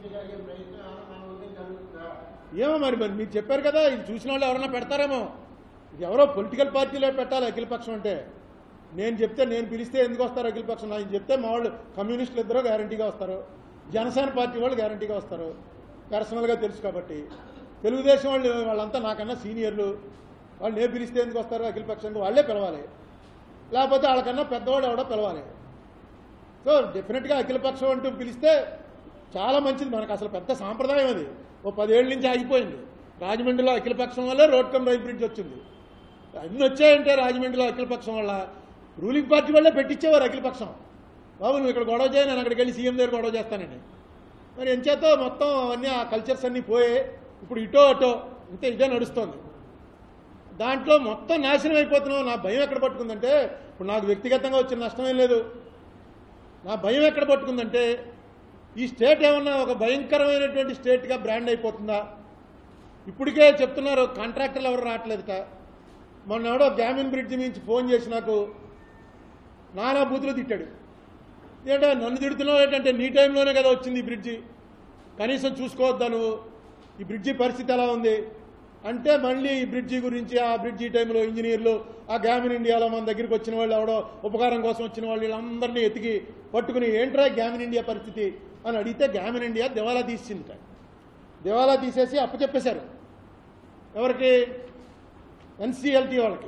ఏమో మరి మరి మీరు చెప్పారు కదా, ఇది చూసిన వాళ్ళు ఎవరైనా పెడతారేమో. ఇది ఎవరో పొలిటికల్ పార్టీలో పెట్టాలి అఖిలపక్షం అంటే. నేను చెప్తే, నేను పిలిస్తే ఎందుకు వస్తారు అఖిలపక్షం? నాకు చెప్తే మా వాళ్ళు కమ్యూనిస్టులు ఇద్దరు గ్యారంటీగా వస్తారు, జనసేన పార్టీ వాళ్ళు గ్యారంటీగా వస్తారు, పర్సనల్గా తెలుసు కాబట్టి. తెలుగుదేశం వాళ్ళు వాళ్ళంతా నాకన్నా సీనియర్లు, వాళ్ళు నేను పిలిస్తే ఎందుకు వస్తారు అఖిలపక్షానికి? వాళ్ళే పిలవాలి, లేకపోతే వాళ్ళకన్నా పెద్దవాడు ఎవడో పిలవాలి. సో డెఫినెట్గా అఖిలపక్షం అంటూ పిలిస్తే చాలా మంచిది. మనకు అసలు పెద్ద సాంప్రదాయం అది, ఓ 10 ఏళ్ళ నుంచి ఆగిపోయింది. రాజమండ్రిలో అఖిలపక్షం వల్ల రోడ్ కమ్ రైల్ బ్రిడ్జ్ వచ్చింది. అన్నీ వచ్చాయంటే రాజమండ్రిలో అఖిలపక్షం వల్ల. రూలింగ్ పార్టీ వల్లే పెట్టించేవారు అఖిలపక్షం. బాబు నువ్వు ఇక్కడ గొడవ చేయ, నేను అక్కడికి వెళ్ళి సీఎం దగ్గర గొడవ చేస్తానండి. మరి ఎంచేతో మొత్తం అన్నీ ఆ కల్చర్స్ అన్నీ పోయే ఇప్పుడు ఇటో అటో ఇంతే ఇదే నడుస్తుంది. దాంట్లో మొత్తం నాశనం అయిపోతున్నావు. నా భయం ఎక్కడ పట్టుకుందంటే, ఇప్పుడు నాకు వ్యక్తిగతంగా వచ్చిన నష్టమేం లేదు. నా భయం ఎక్కడ పట్టుకుందంటే, ఈ స్టేట్ ఏమన్నా ఒక భయంకరమైనటువంటి స్టేట్గా బ్రాండ్ అయిపోతుందా? ఇప్పటికే చెప్తున్నారు కాంట్రాక్టర్లు ఎవరు రావట్లేదుట. మొన్న ఎవడో గ్యామిన్ బ్రిడ్జ్ నుంచి ఫోన్ చేసి నాకు నానా బూతులు తిట్టాడు. ఏంటంటే నన్ను తిడుతున్నావు ఏంటంటే, నీ టైంలోనే కదా వచ్చింది ఈ బ్రిడ్జి, కనీసం చూసుకోవద్దా నువ్వు? ఈ బ్రిడ్జి పరిస్థితి ఎలా ఉంది అంటే, మళ్ళీ ఈ బ్రిడ్జి గురించి, ఆ బ్రిడ్జి టైంలో ఇంజనీర్లు, ఆ గ్యామిన్ ఇండియాలో మన దగ్గరికి వచ్చిన వాళ్ళు ఎవడో ఉపకారం కోసం వచ్చిన వాళ్ళు వీళ్ళందరినీ ఎతికి పట్టుకుని ఏంట్రా గ్యామిన్ ఇండియా పరిస్థితి అని అడిగితే, గ్యామిన్ ఇండియా దివాలా తీసింది. దివాలా తీసేసి అప్పచెప్పేశారు. ఎవరికి? ఎన్సీఎల్టీ వాళ్ళకి,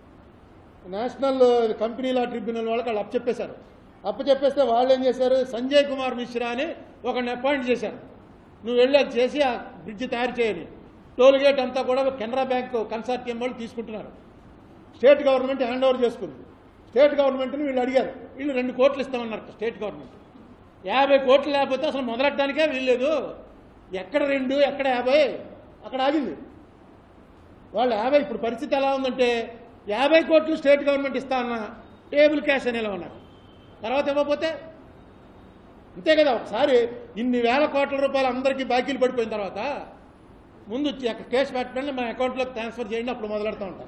నేషనల్ కంపెనీ లా ట్రిబ్యునల్ వాళ్ళకి వాళ్ళు అప్పచెప్పేశారు. అప్పచెప్పేస్తే వాళ్ళు ఏం చేశారు, సంజయ్ కుమార్ మిశ్రా అని ఒకరిని అపాయింట్ చేశారు. నువ్వు వెళ్ళి అది చేసి ఆ బ్రిడ్జి తయారు చేయని. టోల్ గేట్ అంతా కూడా కెనరా బ్యాంక్ కన్సార్టియం వాళ్ళు తీసుకుంటున్నారు. స్టేట్ గవర్నమెంట్ హ్యాండ్ ఓవర్ చేసుకుంది. స్టేట్ గవర్నమెంట్ని వీళ్ళు అడిగారు, వీళ్ళు 2 కోట్లు ఇస్తామన్నారు స్టేట్ గవర్నమెంట్. 50 కోట్లు లేకపోతే అసలు మొదలెట్టడానికే వీల్లేదు. ఎక్కడ 2 ఎక్కడ 50 అక్కడ ఆగింది. వాళ్ళు 50, ఇప్పుడు పరిస్థితి ఎలా ఉందంటే 50 కోట్లు స్టేట్ గవర్నమెంట్ ఇస్తా అన్న టేబుల్ క్యాష్ అనేలా ఉన్నారు. తర్వాత ఇవ్వకపోతే అంతే కదా. ఒకసారి ఇన్ని వేల కోట్ల రూపాయలు అందరికీ బాకీలు పడిపోయిన తర్వాత ముందు కేసు పెట్టండి, మా అకౌంట్లోకి ట్రాన్స్ఫర్ చేయండి, అప్పుడు మొదలెడతా ఉంటారు.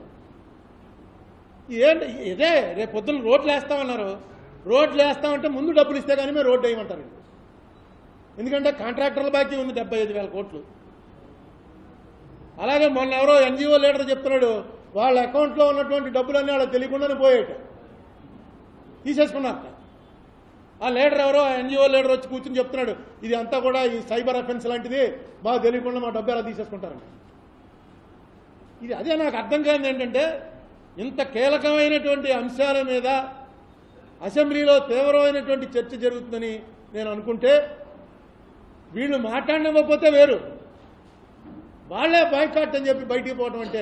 ఏంటి ఇదే? రేపు పొద్దున్న రోడ్లు వేస్తామన్నారు. రోడ్లు వేస్తామంటే ముందు డబ్బులు ఇస్తే కానీ మేము రోడ్డు వేయమంటారు. ఎందుకంటే కాంట్రాక్టర్ల బాకీ ఉంది 75,000 కోట్లు. అలాగే మొన్న ఎవరో ఎన్జిఓ లీడర్ చెప్తున్నాడు, వాళ్ళ అకౌంట్లో ఉన్నటువంటి డబ్బులన్నీ వాళ్ళకి తెలియకుండానే పోయేట తీసేసుకున్నారు. ఆ లీడర్ ఎవరో ఎన్జిఓ లీడర్ వచ్చి కూర్చుని చెప్తున్నాడు, ఇది అంతా కూడా ఈ సైబర్ అఫెన్స్ లాంటిది, బాగా తెలియకుండా మా డబ్బు ఎలా తీసేసుకుంటారండి. ఇది అదే నాకు అర్థం కానిది ఏంటంటే, ఇంత కీలకమైనటువంటి అంశాల మీద అసెంబ్లీలో తీవ్రమైనటువంటి చర్చ జరుగుతుందని నేను అనుకుంటే, వీళ్ళు మాట్లాడకపోతే వేరు, వాళ్ళే బాయ్కాట్ అని చెప్పి బయటికి పోవడం అంటే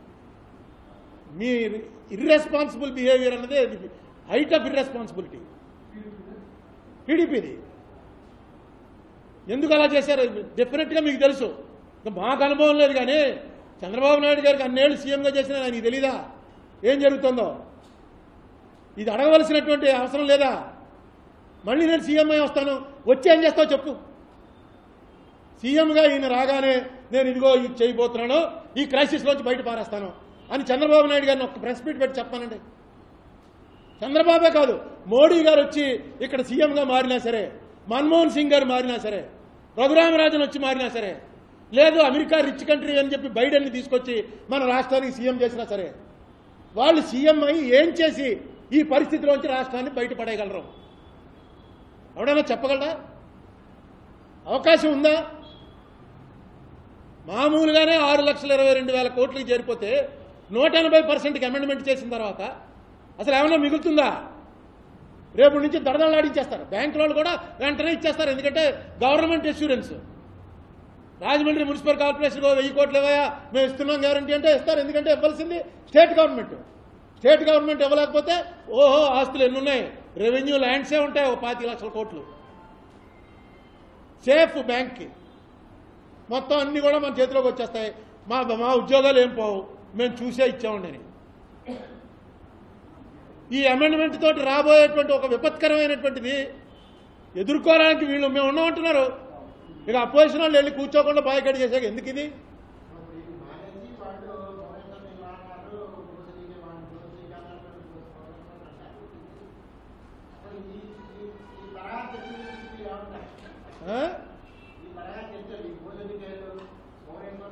మీ ఇర్రెస్పాన్సిబుల్ బిహేవియర్ అన్నదే హైట్ ఆఫ్ ఇర్రెస్పాన్సిబిలిటీ. టీడీపీది ఎందుకు అలా చేశారు డెఫినెట్గా మీకు తెలుసు. మాకు అనుభవం లేదు, కానీ చంద్రబాబు నాయుడు గారికి అన్నేళ్ళు సీఎంగా చేసిన ఆయనకి తెలీదా ఏం జరుగుతుందో? ఇది అడగవలసినటువంటి అవసరం లేదా? మళ్ళీ నేను సీఎం అయి వస్తాను, వచ్చి ఏం చేస్తావు చెప్పు. సీఎంగా ఈయన రాగానే నేను ఇదిగో ఇది చేయబోతున్నాను, ఈ క్రైసిస్లోంచి బయట పారేస్తాను అని చంద్రబాబు నాయుడు గారిని ఒక ప్రెస్ మీట్ పెట్టి చెప్పానండి. చంద్రబాబే కాదు, మోడీ గారు వచ్చి ఇక్కడ సీఎంగా మారినా సరే, మన్మోహన్ సింగ్ గారు మారినా సరే, రఘురామరాజన్ వచ్చి మారినా సరే, లేదు అమెరికా రిచ్ కంట్రీ అని చెప్పి బైడెన్ని తీసుకొచ్చి మన రాష్ట్రానికి సీఎం చేసినా సరే, వాళ్ళు సీఎం అయి ఏం చేసి ఈ పరిస్థితిలోంచి రాష్ట్రాన్ని బయటపడేయగలరు? ఎవడైనా చెప్పగలరా? అవకాశం ఉందా? మామూలుగానే 6,22,000 కోట్లకి చేరిపోతే 180%కి అమెండ్మెంట్ చేసిన తర్వాత అసలు ఏమైనా మిగులుతుందా? రేపు నుంచి దడదలాడించేస్తారు. బ్యాంకుల వాళ్ళు కూడా వెంటనే ఇచ్చేస్తారు, ఎందుకంటే government assurance. Rajahmundry municipal corporation 1000 కోట్లు ఇవ్వయా మేము ఇస్తున్నాం గ్యారంటీ అంటే ఇస్తారు, ఎందుకంటే ఇవ్వాల్సింది స్టేట్ గవర్నమెంట్. స్టేట్ గవర్నమెంట్ ఇవ్వలేకపోతే ఓహో ఆస్తులు ఎన్ని ఉన్నాయి, రెవెన్యూ ల్యాండ్సే ఉంటాయి 25 లక్షల కోట్లు. సేఫ్ బ్యాంక్కి మొత్తం అన్నీ కూడా మన చేతిలోకి వచ్చేస్తాయి. మా ఉద్యోగాలు ఏం పోవు, మేము చూసే ఇచ్చామండి. ఈ అమెండ్మెంట్ తోటి రాబోయేటువంటి ఒక విపత్కరమైనటువంటిది ఎదుర్కోవడానికి వీళ్ళు మేము ఉన్నామంటున్నారు. ఇక అపోజిషన్ వాళ్ళు వెళ్ళి కూర్చోకుండా బాయ్కాట్ చేశాక ఎందుకు ఇది?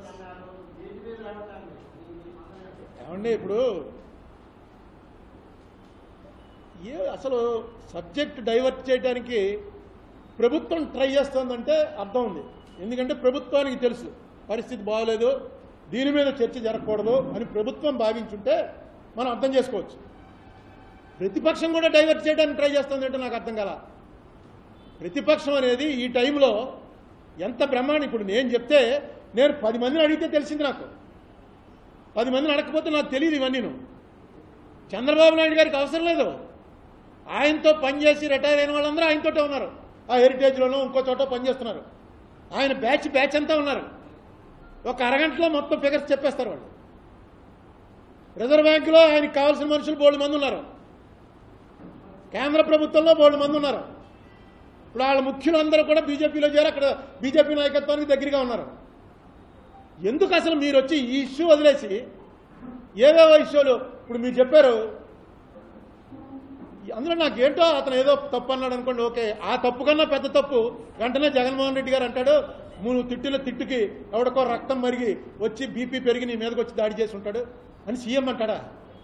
ఏమండి ఇప్పుడు అసలు సబ్జెక్ట్ డైవర్ట్ చేయడానికి ప్రభుత్వం ట్రై చేస్తుందంటే అర్థం ఉంది. ఎందుకంటే ప్రభుత్వానికి తెలుసు పరిస్థితి బాగోలేదు, దీని మీద చర్చ జరగకూడదు అని ప్రభుత్వం భావించుంటే మనం అర్థం చేసుకోవచ్చు. ప్రతిపక్షం కూడా డైవర్ట్ చేయడానికి ట్రై చేస్తుందంటే నాకు అర్థం కాల. ప్రతిపక్షం అనేది ఈ టైంలో ఎంత బ్రహ్మాండం. ఇప్పుడు నేను చెప్తే నేను 10 మందిని అడిగితే తెలిసింది నాకు, 10 మందిని అడగకపోతే నాకు తెలియదు ఇవన్నీ. చంద్రబాబు నాయుడు గారికి అవసరం లేదు, ఆయనతో పనిచేసి రిటైర్ అయిన వాళ్ళందరూ ఆయనతోటే ఉన్నారు. ఆ హెరిటేజ్లోనూ ఇంకో చోట పనిచేస్తున్నారు. ఆయన బ్యాచ్ అంతా ఉన్నారు. ఒక అరగంటలో మొత్తం ఫిగర్స్ చెప్పేస్తారు వాళ్ళు. రిజర్వ్ బ్యాంకులో ఆయనకి కావాల్సిన మనుషులు బోల్డ్ మంది ఉన్నారు, కేంద్ర ప్రభుత్వంలో బోల్డ్ మంది ఉన్నారు. ఇప్పుడు వాళ్ళ ముఖ్యులందరూ కూడా బీజేపీలో చేరి అక్కడ బీజేపీ నాయకత్వానికి దగ్గరగా ఉన్నారు. ఎందుకు అసలు మీరు వచ్చి ఈ ఇష్యూ వదిలేసి ఏవేవో ఇష్యూలు ఇప్పుడు మీరు చెప్పారు, అందులో నాకేంటో అతను ఏదో తప్పు అన్నాడు అనుకోండి, ఓకే, ఆ తప్పు కన్నా పెద్ద తప్పు వెంటనే జగన్మోహన్ రెడ్డి గారు అంటాడు, నువ్వు తిట్టిన తిట్టుకి ఎవడికో రక్తం మరిగి వచ్చి బీపీ పెరిగి నీ మీదకి వచ్చి దాడి చేసి ఉంటాడు అని సీఎం అంటాడా?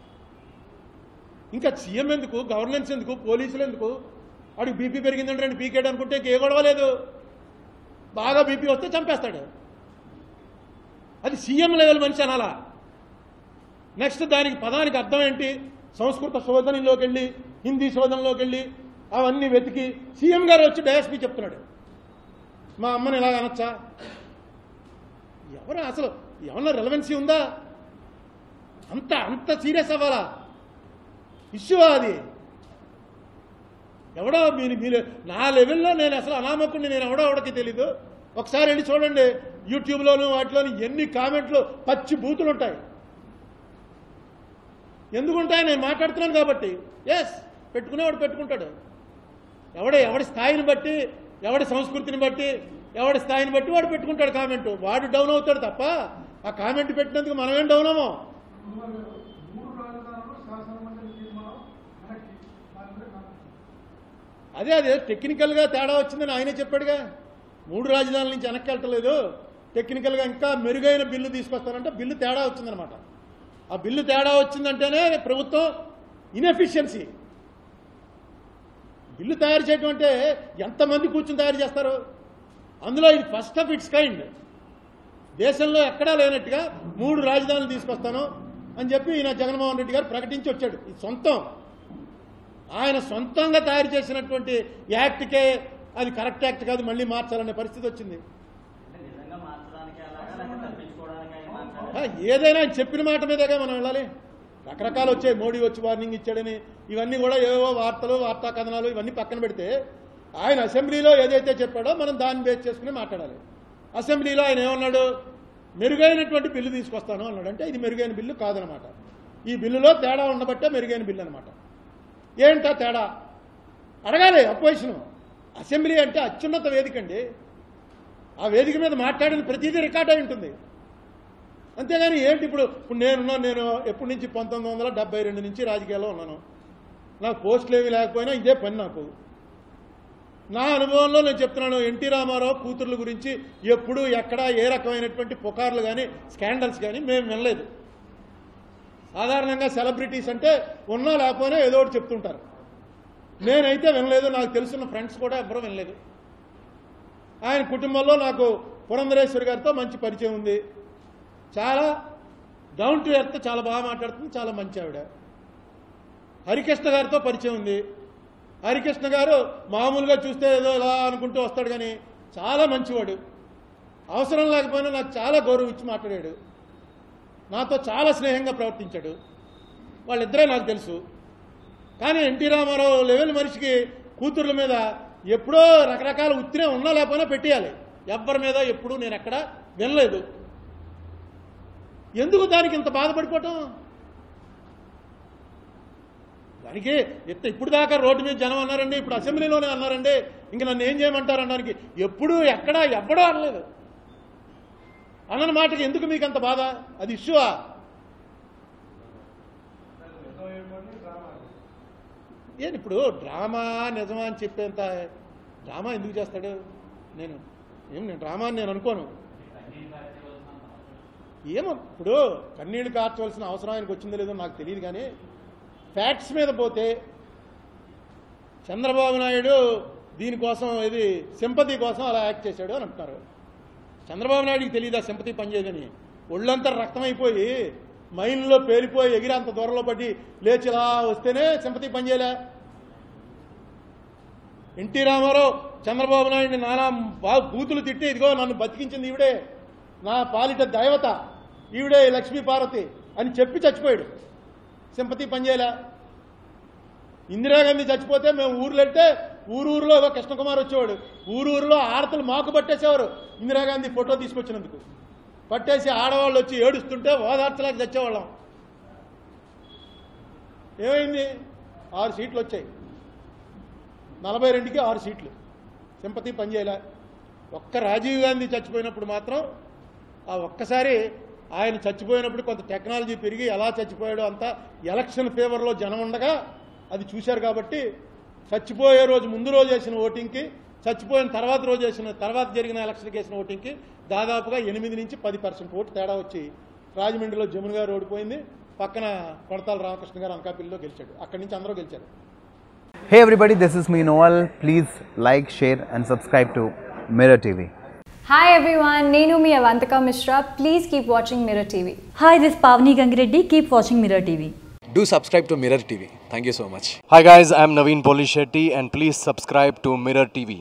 ఇంకా సీఎం ఎందుకు, గవర్నెన్స్ ఎందుకు, పోలీసులు ఎందుకు? వాడికి బీపీ పెరిగిందంటే రండి పీకేడు అనుకుంటే ఏ గొడవ లేదు, బాగా బీపీ వస్తే చంపేస్తాడు. అది సీఎం లెవెల్ మనిషి అనాలా? నెక్స్ట్ దానికి పదానికి అర్థం ఏంటి? సంస్కృత శోధనలోకి వెళ్ళి హిందీ శోధనలోకి వెళ్ళి అవన్నీ వెతికి సీఎం గారు వచ్చి డయాస్పీ చెప్తున్నాడు, మా అమ్మని ఎలాగ అనొచ్చా? ఎవరు అసలు ఏమన్నా రెలవెన్సీ ఉందా? అంత సీరియస్ అవ్వాలా ఇష్యూ? అది ఎవడో మీరు నా లెవెల్లో నేను అసలు అనామకుడిని, నేను ఎవడోకి తెలీదు. ఒకసారి వెళ్ళి చూడండి యూట్యూబ్లోను వాటిలోని ఎన్ని కామెంట్లు పచ్చి బూతులు ఉంటాయి. ఎందుకుంటాయి? నేను మాట్లాడుతున్నాను కాబట్టి. ఎస్, పెట్టుకునేవాడు పెట్టుకుంటాడు. ఎవడి స్థాయిని బట్టి, ఎవడి సంస్కృతిని బట్టి, ఎవడి స్థాయిని బట్టి వాడు పెట్టుకుంటాడు కామెంటు. వాడు డౌన్ అవుతాడు తప్ప ఆ కామెంట్ పెట్టినందుకు మనమేం డౌన్ అవ్వము. అదే టెక్నికల్గా తేడా వచ్చిందని ఆయనే చెప్పాడుగా. 3 రాజధానుల నుంచి వెనక్కి వెళ్ళలేదు, టెక్నికల్గా ఇంకా మెరుగైన బిల్లు తీసుకొస్తానంటే బిల్లు తేడా వచ్చిందనమాట. ఆ బిల్లు తేడా వచ్చిందంటేనే ప్రభుత్వం ఇన్ఎఫిషియన్సీ. బిల్లు తయారు చేయడం అంటే ఎంతమంది కూర్చుని తయారు చేస్తారు? అందులో ఇది ఫస్ట్ ఆఫ్ ఇట్స్ కైండ్. దేశంలో ఎక్కడా లేనట్టుగా 3 రాజధానులు తీసుకొస్తాను అని చెప్పి ఈయన జగన్మోహన్ రెడ్డి గారు ప్రకటించి వచ్చాడు. ఇది సొంతం, ఆయన సొంతంగా తయారు చేసినటువంటి యాక్ట్కే అది కరెక్ట్ యాక్ట్ కాదు, మళ్ళీ మార్చాలనే పరిస్థితి వచ్చింది. ఏదైనా ఆయన చెప్పిన మాట మీదగా మనం వెళ్ళాలి. రకరకాలు వచ్చాయి, మోడీ వచ్చి వార్నింగ్ ఇచ్చాడని, ఇవన్నీ కూడా ఏవో వార్తలు, వార్తా కథనాలు ఇవన్నీ పక్కన పెడితే ఆయన అసెంబ్లీలో ఏదైతే చెప్పాడో మనం దాన్ని బేస్ చేసుకుని మాట్లాడాలి. అసెంబ్లీలో ఆయన ఏమన్నాడు? మెరుగైనటువంటి బిల్లు తీసుకొస్తాను అన్నాడు. అంటే ఇది మెరుగైన బిల్లు కాదనమాట. ఈ బిల్లులో తేడా ఉండబట్టే మెరుగైన బిల్లు అనమాట. ఏంటా తేడా అడగాలి అపోజిషన్. అసెంబ్లీ అంటే అత్యున్నత వేదిక అండి. ఆ వేదిక మీద మాట్లాడిన ప్రతిదీ రికార్డ్ అయి ఉంటుంది. అంతేగాని ఏంటి ఇప్పుడు నేను ఎప్పటి నుంచి 1972 నుంచి రాజకీయాల్లో ఉన్నాను. నాకు పోస్టులు ఏమీ లేకపోయినా ఇదే పని. నాకు నా అనుభవంలో నేను చెప్తున్నాను, ఎన్టీ రామారావు కూతుర్ల గురించి ఎప్పుడు ఎక్కడ ఏ రకమైనటువంటి పుకార్లు కానీ స్కాండల్స్ కానీ మేము వినలేదు. సాధారణంగా సెలబ్రిటీస్ అంటే ఉన్నా లేకపోయినా ఏదో ఒకటి చెప్తుంటారు. నేనైతే వినలేదు, నాకు తెలుసున్న ఫ్రెండ్స్ కూడా ఎవరూ వినలేదు. ఆయన కుటుంబంలో నాకు పురంధరేశ్వరి గారితో మంచి పరిచయం ఉంది. చాలా డౌన్ టు ఎర్త్, చాలా బాగా మాట్లాడుతుంది, చాలా మంచి ఆవిడ. హరికృష్ణ గారితో పరిచయం ఉంది. హరికృష్ణ గారు మామూలుగా చూస్తే ఏదో ఇలా అనుకుంటూ వస్తాడు, కానీ చాలా మంచివాడు. అవసరం లేకపోయినా నాకు చాలా గౌరవం ఇచ్చి మాట్లాడాడు, నాతో చాలా స్నేహంగా ప్రవర్తించాడు. వాళ్ళిద్దరే నాకు తెలుసు. కానీ ఎన్టీ రామారావు లెవెల్ మనిషికి కూతుర్ల మీద ఎప్పుడో రకరకాల ఉత్తినే ఉన్నా లేకపోయినా పెట్టేయాలి. ఎవ్వరి మీద ఎప్పుడూ నేను ఎక్కడ వినలేదు. ఎందుకు దానికి ఇంత బాధపడిపోవటం? దానికి ఇప్పుడు దాకా రోడ్డు మీద జనం అన్నారండి, ఇప్పుడు అసెంబ్లీలోనే అన్నారండి, ఇంక నన్ను ఏం చేయమంటారు అనడానికి ఎప్పుడూ ఎక్కడా ఎవ్వడో అనలేదు. అన్న మాటకి ఎందుకు మీకు అంత బాధ? అది ఇష్యూవా? ఏంటి ఇప్పుడు డ్రామా నిజమా అని చెప్పేంత డ్రామా ఎందుకు చేస్తాడు? నేను డ్రామా అని నేను అనుకోను. ఏమో ఇప్పుడు కన్నీళ్లు కార్చవలసిన అవసరం ఆయనకు వచ్చిందో లేదో నాకు తెలియదు, కానీ ఫ్యాక్ట్స్ మీద పోతే చంద్రబాబు నాయుడు దీనికోసం ఇది సింపతి కోసం అలా యాక్ట్ చేశాడు అని అంటున్నారు. చంద్రబాబు నాయుడికి తెలియదా సింపతి పనిచేయదని? ఒళ్ళంతా రక్తమైపోయి మైన్లో పేలిపోయి ఎగిరి అంత దూరంలో పడి లేచి ఇలా వస్తేనే సింపతి పనిచేయలే. ఎన్టీ రామారావు చంద్రబాబు నాయుడిని నానా బూతులు తిట్టి, ఇదిగో నన్ను బతికించింది ఈవిడే, నా పాలిట దైవత ఈవిడే లక్ష్మీ పార్వతి అని చెప్పి చచ్చిపోయాడు. సింపతి పనిచేయలే. ఇందిరాగాంధీ చచ్చిపోతే మేము ఊర్లో వెళ్తే ఊరూరులో కృష్ణకుమార్ వచ్చేవాడు, ఊరూరులో ఆడతలు మాకు పట్టేసేవారు. ఇందిరాగాంధీ ఫోటో తీసుకొచ్చినందుకు పట్టేసి ఆడవాళ్ళు వచ్చి ఏడుస్తుంటే ఓదార్చలేక చచ్చేవాళ్ళం. ఏమైంది? 6 సీట్లు వచ్చాయి, 42కి 6 సీట్లు. సింపతి పనిచేయలే. ఒక్క రాజీవ్ గాంధీ చచ్చిపోయినప్పుడు మాత్రం ఆ ఒక్కసారి ఆయన చచ్చిపోయినప్పుడు కొంత టెక్నాలజీ పెరిగి ఎలా చచ్చిపోయాడో అంతా ఎలక్షన్ ఫేవర్లో జనం ఉండగా అది చూశారు. కాబట్టి చచ్చిపోయే రోజు ముందు రోజు వేసిన ఓటింగ్కి, చచ్చిపోయిన తర్వాత జరిగిన ఎలక్షన్కి వేసిన ఓటింగ్కి దాదాపుగా 8 నుంచి 10% ఓటు తేడా వచ్చి రాజమండ్రిలో జమున గారు ఓడిపోయింది, పక్కన కొడతాల రామకృష్ణ గారు అనకాపల్లిలో గెలిచాడు. అక్కడి నుంచి అందరూ గెలిచారు. Hey everybody, this is me Noel. Please like, share and subscribe to Mirror TV. Hi everyone, Nenu mi Avantika Mishra. Please keep watching Mirror TV. Hi, this is Pavni Gangireddy. Keep watching Mirror TV. Do subscribe to Mirror TV. Thank you so much. Hi guys, I'm Naveen Polishetty and please subscribe to Mirror TV.